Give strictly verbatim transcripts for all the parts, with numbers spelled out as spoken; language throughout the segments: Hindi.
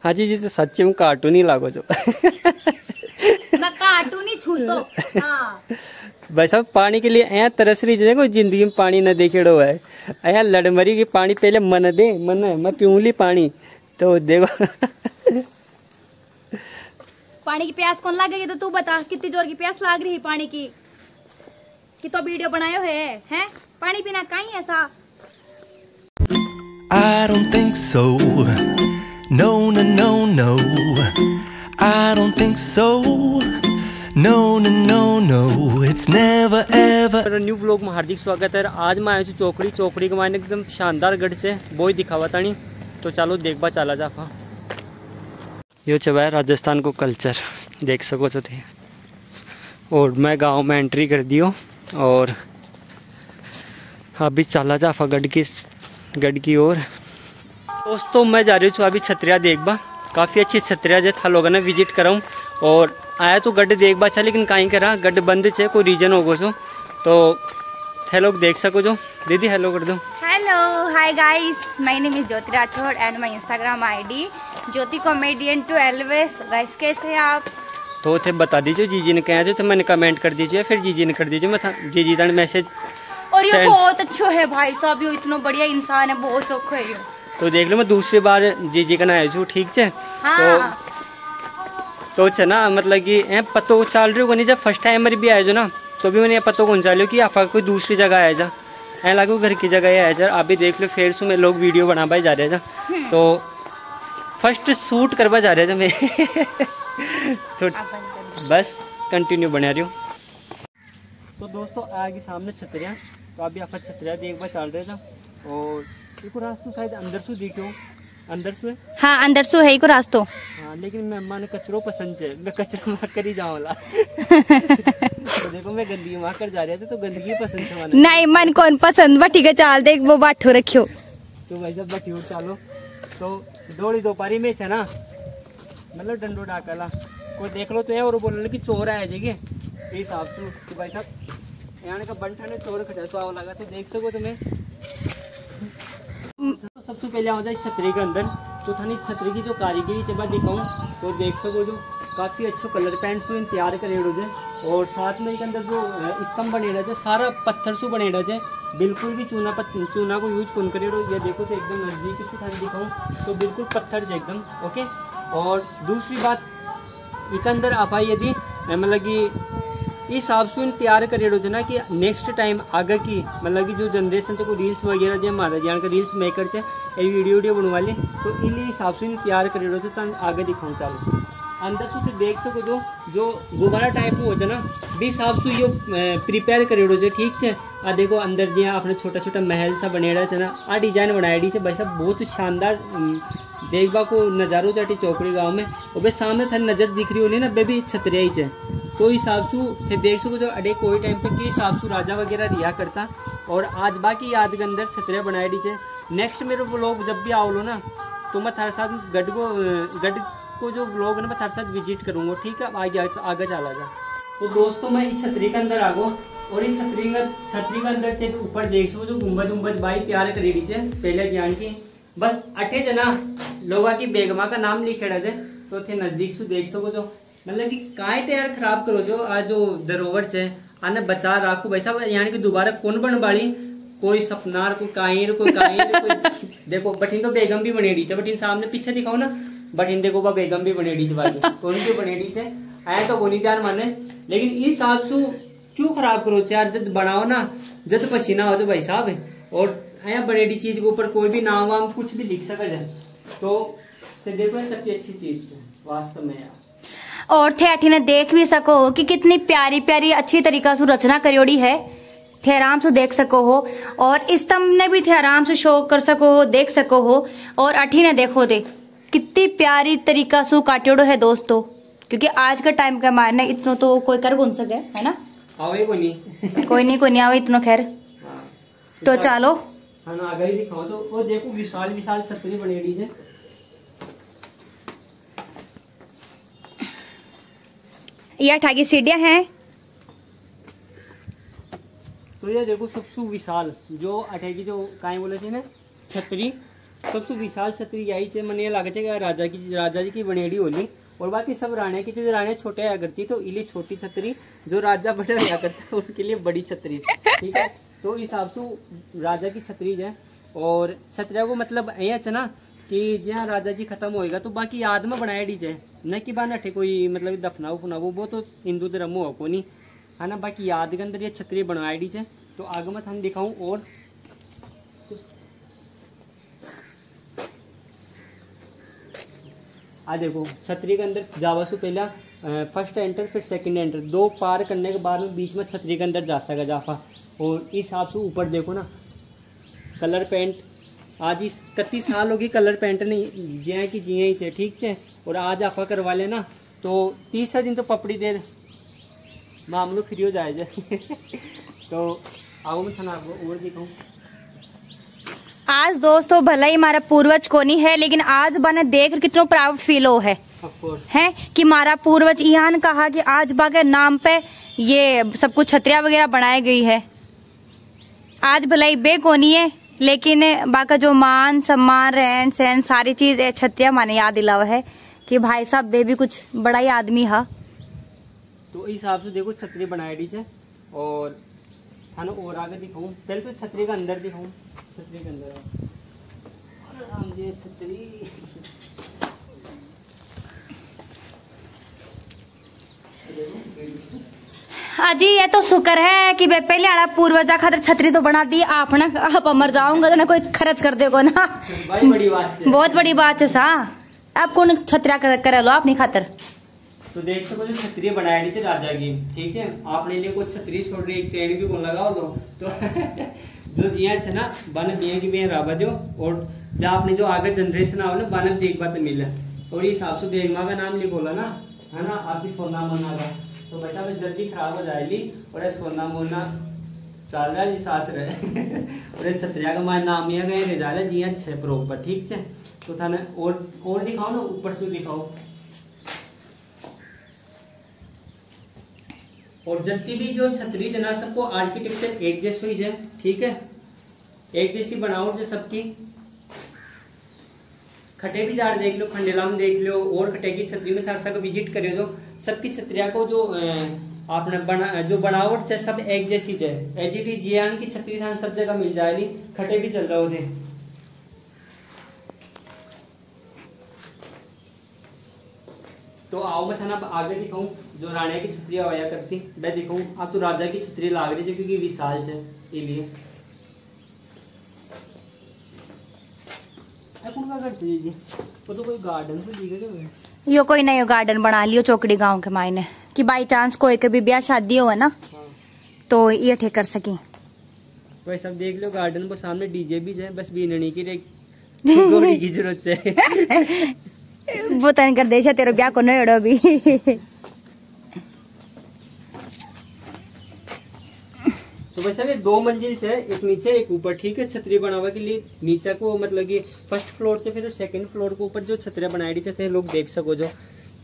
हाँ जी जी तो सच्ची में कार्टून ही लागो जो मैं कार्टून ही छू तो हाँ। भाई साहब पानी के लिए ऐ तरस रही है, कोई जिंदगी में पानी न देखेड़ो है। ऐ लड़मरी की पानी पहले मन दे मन है मैं पीऊँली पानी तो देखो पानी की प्यास कौन लागेगी तो तू बता, कितनी जोर की प्यास लाग रही है पानी की कि तो वीडियो बनायो है हैं? पानी पीना कहीं ऐसा I don't think so. No, no, no, no. I don't think so. No, no, no, no. It's never ever. New blog में हार्दिक स्वागत है। आज मैं आया चौकड़ी चौकड़ी के मायने एकदम शानदार गढ़ से वो ही दिखावा था नहीं तो चलो देखबा चला जाफा। यो चबा राजस्थान को कल्चर देख सको तो थे और मैं गांव में एंट्री कर दियो और अभी चला जाफा गढ़ की गढ़ की ओर। दोस्तों मैं जा रही हूँ अभी छतरिया देखबा, काफ़ी अच्छी छतरिया जो था लोगों ने विजिट कराऊँ और आया तो गड्ढ देखबा अच्छा लेकिन कहीं करा गड्ढ बंद छे कोई रीजन होगो सो तो थे लोग देख सको जो। दीदी हेलो कर दो। Hello hi guys, my name is Jyoti Rathore and my Instagram ID Jyoti comedian twelve. Guys कैसे हैं आप? तो थे बता दीजिए जीजी ने कहा तो मैंने कमेंट कर दीजिए फिर जीजी ने कर दीजिए मैं था जीजी ने मैसेज। और ये बहुत अच्छा है भाई साहब, ये इतना बढ़िया इंसान है, बहुत चोखा है ये। तो देख लो मैं दूसरी बार जीजी का ना आया छू ठीक है। हाँ। तो तो ना मतलब कि ए पतो चल रही हो नहीं जब फर्स्ट टाइम भी आया जो ना तो भी मैंने ये पतो कौन चालियो कि आप कोई दूसरी जगह आया जा ऐ लागू घर की जगह आया जा। आप भी देख लो फिर सु में लोग वीडियो बना पाए जा रहे जा तो फर्स्ट शूट करवा जा रहे थे मैं तो बस कंटिन्यू बना रही हूँ। तो दोस्तों आगे सामने छतरिया तो अभी आप छतरिया देख बार चल रहे था और एक रास्ता शायद अंदर से देखो अंदर से हाँ अंदर से है एक रास्ता। हाँ लेकिन मैं माने कचरो पसंद है मैं कचरा मार कर ही जाऊँ वाला तो देखो मैं गंदगी मार कर जा रहे थे तो गंदगी पसंद है माने नहीं मन कौन पसंद बा ठीक है चाल देख वो बाठो रखियो तो भाई जब बैठी उठ चालो तो दौड़ी दो पारी में है ना मतलब डंडो डाकला कोई देख लो तो है और बोल कि चोर आया जगह हिसाब से तो भाई साहब यहाँ का बंठा ने चोर खटा तो आव लगा तो देख सको तुम्हें। तो सबसे पहले आ जाए छतरी के अंदर तो थानी छतरी की जो कारीगरी से बात दिखाऊँ तो देख सको जो काफ़ी अच्छो कलर पेंट से तैयार करेड़ो जे और साथ में एक अंदर जो स्तंभ बनेड़ा जे सारा पत्थर से बनेड़ा जे बिल्कुल भी चूना पत्थर चूना को यूज कौन करेड़ो ये देखो तो एकदम नज़दीक से थानी दिखाऊँ तो बिल्कुल पत्थर जे एकदम ओके। और दूसरी बात एक अंदर आप यदि मतलब कि इस हिसाब से तैयार करेड़ो जो ना कि नेक्स्ट टाइम आगे की मतलब कि जो जनरेशन तो रील्स वगैरह जो हमारा जान का रील्स मेकर चे वीडियो वीडियो बनवा ले तो इन हिसाब से तैयार करेड़ो जो तो आगे दिखाऊँ चालू अंदर से देख सको जो जो गुब्बारा टाइप हो जाए ना भी हिसाब से यो प्रिपेयर करेड़ो जो ठीक है। आ देखो अंदर जो आपने छोटा छोटा महल सा बनेड़ा है ना आ डिजाइन बनाएड़ी से भाई साहब बहुत शानदार देखबा को नज़ारो जाटी चौकड़ी गाँव में और बे सामने थारी नज़र दिख रही होनी ना बे भी छतरिया ही है तो हिसाब से देख सको जो अडे कोई टाइम पे के हिसाब से राजा वगैरह रिया करता और आज बाकी याद के अंदर छतरिया बनाएड़ी है। नेक्स्ट मेरे व्लॉग जब भी आओ लो ना तो मैं थारे साथ गढ़ को गढ़ को जो व्लॉग है मैं थारे साथ विजिट करूँगा ठीक है। आगे आगे चला जा तो दोस्तों मैं इस छतरी के अंदर आ गो और इस छतरी का छतरी के अंदर थे ऊपर देख सको जो गुम्बद उम्बद बाई तैयार करेड़ी है पहले ज्ञान की बस अठे जना लोगा की बेगमा का नाम लिखेड़ा है तो थे नजदीक से देख सको जो मतलब कि कांटे यार खराब करो जो आज जो धरोहर है आने बचा रखो भाई साहब यानी कि दोबारा कौन बन बाड़ी कोई सपनार कोई कायर कोई कायर कोई देखो बठिन तो बेगम भी बनेड़ी है बठिन सामने पीछे दिखाओ ना बठिन देखो बा बेगम भी बनेड़ी है बाकी कौन की बनेड़ी है आया तो बोनी ध्यान माने लेकिन इस हिसाब से क्यों खराब करो यार जब बनाओ ना जब पसीना हो तो भाई साहब और आया बनेड़ी चीज के ऊपर कोई भी नाम वाम कुछ भी लिख सका जाए तो देखो कितनी अच्छी चीज है वास्तव में यार। और थे अठी ने देख भी सको हो कि कितनी प्यारी प्यारी अच्छी तरीका से रचना करियोड़ी है थे आराम से देख सको हो और स्तंभ ने भी थे आराम से शो कर सको हो देख सको हो और अठी ने देखो दे कितनी प्यारी तरीका से काटियोड़ो है दोस्तों क्योंकि आज के टाइम का मारने इतना तो कोई कर कौन सके है ना आवे कोई नहीं कोई नहीं कोई नहीं आवे इतना खैर तो चलो हाँ ना आगे ही दिखाओ तो वो देखो विशाल विशाल छतरी बनेड़ी है यह ठाकी सीढ़ियां हैं तो ये देखो सबसे विशाल जो अठे की जो काई बोले थे ना छतरी सबसे विशाल छतरी आई चे मन ये लागे छे राजा की राजा जी की बनेड़ी होली। और बाकी सब राणे की जो राणे छोटे आया करती तो इली छोटी छतरी, जो राजा बड़े आया करता उनके लिए बड़ी छतरी, ठीक है। तो इस हिसाब से राजा की छतरी है। और छतरिया को मतलब ये है ना कि जहाँ राजा जी खत्म होएगा तो बाकी याद में बनाया डी जाए, न कि बाना ठे कोई मतलब दफना उफना वो वो तो हिंदू धर्म हो को नहीं है ना। बाकी याद के अंदर ये छतरी बनवाई डी जाए। तो आगे मैं हम दिखाऊं। और आ देखो छतरी के अंदर जावा से पहला फर्स्ट एंटर फिर सेकंड एंटर, दो पार करने के बाद में बीच में छतरी के अंदर जा सका जाफा। और इस हिसाब से ऊपर देखो ना कलर पेंट, आज इस इकतीस साल होगी कलर पेंट नहीं जिया कि जिया ही चे, ठीक है। और आज आफा करवा लेना तो तीसरा दिन तो पपड़ी देर मामलो फ्री हो जाए तो आओ मैं थाना आपको और दिखाऊं। आज दोस्तों भला ही हमारा पूर्वज को नहीं है, लेकिन आज बने देख कितना प्राउड फील हो है है कि हमारा पूर्वज यहाँ कहा कि आज बागे नाम पे ये सब कुछ छतरिया वगैरह बनाई गई है। आज भला ही बे को नहीं है, लेकिन बाका जो मान सम्मान रहन सहन सारी चीज छतरिया माने याद दिलावा है कि भाई साहब बे भी कुछ बड़ा ही आदमी हा। तो इस हिसाब से देखो छतरी बनाई दी है। और थाना और आगे दिखाऊं, पहले तो छतरी का अंदर दिखाऊं। छतरी के अंदर राम जी छतरी अजी ये तो शुक्र है कि पहले आला पूर्वजा खातर छतरी तो बना दी आपने, आप मर जाऊंगा तो ना कोई खर्च कर देगो ना। भाई बड़ी बात है, बहुत बड़ी बात है सा। अब कौन छतरिया कर, कर लो अपनी खातर। तो देख सको जो छतरी बनाई दी राजा की, ठीक है। आपने लिए कोई छतरी छोड़ रही एक ट्रेन भी को लगाओ दो तो जो दिया है ना बन मियाँ की मियाँ राबा दो। और जब आपने जो आगे जनरेशन आओ ना बन देख बात मिले। और इस हिसाब से बेगमा का नाम लिखोला ना है ना, आपकी सोना मोना का तो बेटा मैं जल्दी खराब हो जाएगी। और सोना मोना चल रहा जी सास रहे और छतरिया का मार नाम ये गए जा रहा जी अच्छे प्रॉपर, ठीक है। तो थाने और और दिखाओ ना, ऊपर से दिखाओ। और जितनी भी जो छतरी जना सबको आर्किटेक्चर एक जैसे ही है, ठीक है। एक जैसी बनावट जो सबकी, खटे भी जार देख लो, खंडेला में देख लो, और खटे की छतरी में थारसा को विजिट करे जो सबकी छतरिया को जो आपने बना जो बनावट है सब एक जैसी है। एच डी जियान की छतरी थान सब जगह मिल जाएगी, खटे भी चल रहा हो। तो आओ मैं थाना आगे दिखाऊं जो राणा की छतरी आया करती मैं दिखाऊं। अब तो राजा की छतरी लाग रही है क्योंकि विशाल है इसलिए। वो तो कोई गार्डन तो दिखेगा, यो कोई नयो गार्डन बना लियो चौकड़ी गांव के मायने कि बाई चांस कोई कभी ब्याह शादी हो ना। हाँ। तो ये ठीक कर सकी। वही सब देख लो गार्डन को सामने डीजे भी है, बस बीननी की गोड़ी की जरूरत है वो तन कर दे तेरे ब्याह को नड़ो भी तो वैसे भी दो मंजिल से एक नीचे एक ऊपर, ठीक है। छतरी बनावा के लिए नीचे को मतलब कि फर्स्ट फ्लोर से फिर सेकंड फ्लोर के ऊपर जो छतरिया बनाई दी थे लोग देख सको जो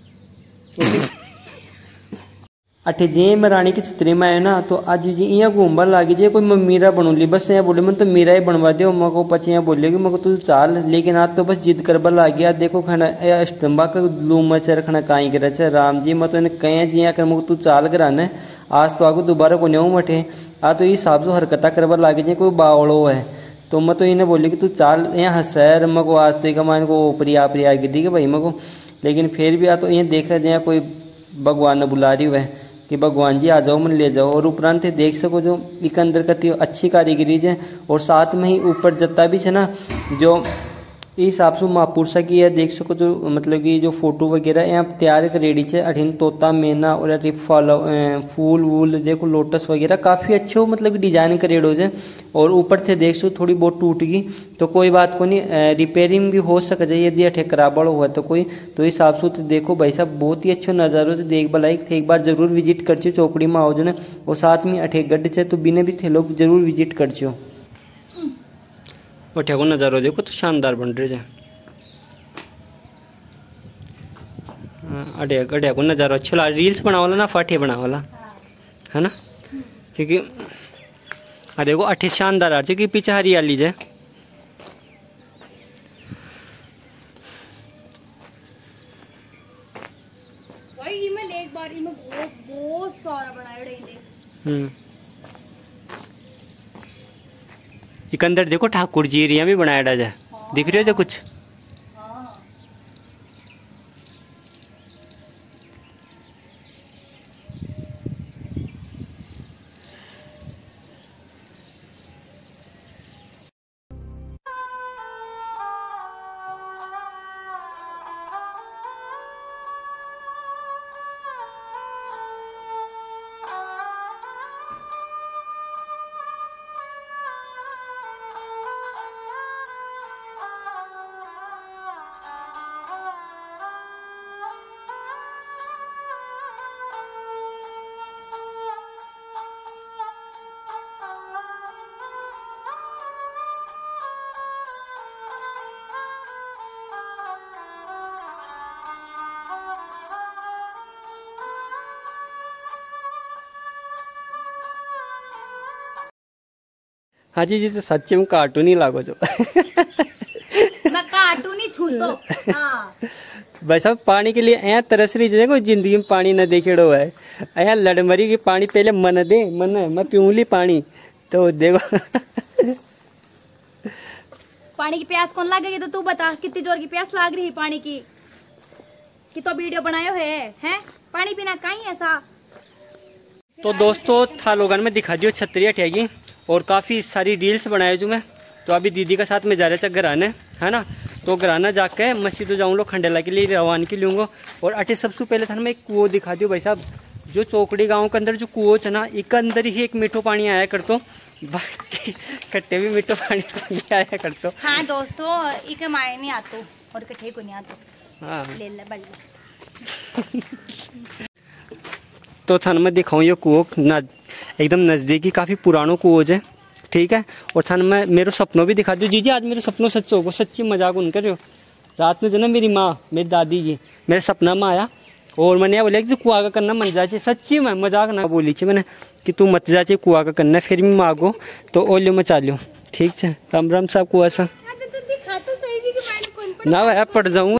अठे जे मैं रानी की छतरी में आया ना। तो आज जी यहाँ घूमबा लागी जे कोई मैं मीरा बनूली, बस यहाँ बोले मैं तो मीरा ही बनवा दो मको पची यहाँ बोलेगी मको तू चाल। लेकिन आज तो बस जिद करबा लाग गया। देखो खाना अष्टम्बा का लूम मच रखना काई करे छे राम जी मैं तो इन्हें कहीं जी कर मको तू चाल कराने आज तो आगो दोबारा को नहीं मठे आ तो ये हिसाब से हरकता करबा लागे जे कोई बावड़ो है। तो मैं तो इन्हें बोली कि तू चाल यहाँ हसैर मको आज तो मान को ऊपरी आपरी आ गई कि भाई मको। लेकिन फिर भी आ तो ये देख रहे जहाँ कोई भगवान ने बुला रही है कि भगवान जी आ जाओ मन ले जाओ। और उपरांत देख सको जो एक अंदर का अच्छी कारीगरी है। और साथ में ही ऊपर जत्ता भी है ना जो इस हिसाब से महापुरुषा की है देख सको जो मतलब कि जो फोटो वगैरह यहाँ तैयार कर रेडी है। अठीन तोता मैना और फॉलो फूल वूल देखो लोटस वगैरह काफ़ी अच्छो मतलब कि डिजाइन करेडो है। और ऊपर थे देख सो थोड़ी बहुत टूट गई तो कोई बात को नहीं, रिपेयरिंग भी हो सके जाए यदि अठे खराबड़ हुआ तो कोई। तो इस हिसाब से तो देखो भाई साहब बहुत ही अच्छो नज़ारो से देख बलाइक थे, एक बार जरूर विजिट कर चौकड़ी में आओ जो ना। और साथ में अठे गड्ढ है तो बिना भी थे लोग जरूर विजिट कर और को नज़ारो देखो तो शानदार बन रहे है। अड्या अड्या को नज़ारो अच्छा ला रील्स बना वाला ना फाटे बना वाला है ना, क्योंकि आ देखो अठे शानदार आ क्योंकि पीछे हरियाली है। भाई इमे एक बार इमे बहुत बहुत सारा बनाया इने। हम्म इक अंदर देखो ठाकुर जी एरिया भी बनाया जा दिख रही है जो कुछ। हाँ जी जी तो सच्चे में कार्टून ही लागो जो मैं कार्टून ही छू दो। हाँ भाई साहब पानी के लिए ऐ तरस रही है, कोई जिंदगी में पानी न देखेड़ो है। ऐ लड़मरी की पानी पहले मन दे मन मैं पीऊँली पानी तो देखो। पानी की प्यास कौन लागेगी तो तू बता, कितनी जोर की प्यास लाग रही है पानी की कि तो वीडियो बनायो है हैं पानी पीना कहीं ऐसा। तो दोस्तों था लोगन में दिखा दियो छतरी हटेगी और काफ़ी सारी रील्स बनाए जो मैं। तो अभी दीदी का साथ में जा रहे चक्कर आने है ना, तो घराना जाके मस्जिद जाऊँ लो खंडेला के लिए रवान के लूँगा। और अटे सबसे पहले था मैं एक कुओं दिखा दियो भाई साहब, जो चौकड़ी गांव के अंदर जो कुओं है ना एक अंदर ही एक मीठो पानी आया कर तो बाकी कट्टे भी मीठो पानी आया कर तो। हाँ दोस्तों इक माय नहीं आतो और कट्ठे को नहीं आतो। हाँ ले ले बढ़ तो थान में दिखाऊँ ये कुओं न एकदम नज़दीकी काफ़ी पुरानो कुओं है ठीक है। और थान में मेरे सपनों भी दिखा दो जीजी, आज मेरे सपनों सच होगो, सच्ची मजाक उन कर रहे हो। रात में जो ना मेरी माँ मेरी दादी जी मेरे सपना में आया और मैंने बोला कि कुआ का करना मन जाए, सच्ची में मजाक ना बोली थी मैंने कि तू मत जाचे कुआ का करना। फिर भी मांगो तो ओलियो मचा लियो ठीक है। राम राम साहब कुआ सा ना भाई पड़ जाऊँ।